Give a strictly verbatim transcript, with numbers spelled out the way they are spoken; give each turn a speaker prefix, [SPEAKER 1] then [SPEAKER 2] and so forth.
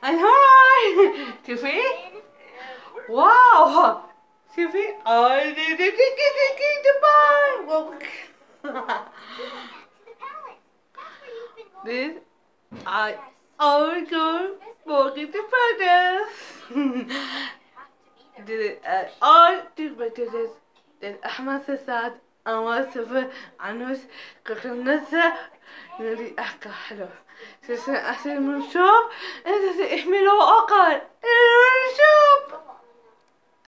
[SPEAKER 1] هاي شوفي واو شوفي اي دي دي دي دي دي باي this I I go walking the palace did I did my this this أحمد سعد أنا سافر عنوس كخلنا نريد أحكي حلو سأحسن من شوف إنت تحمله أقل شوف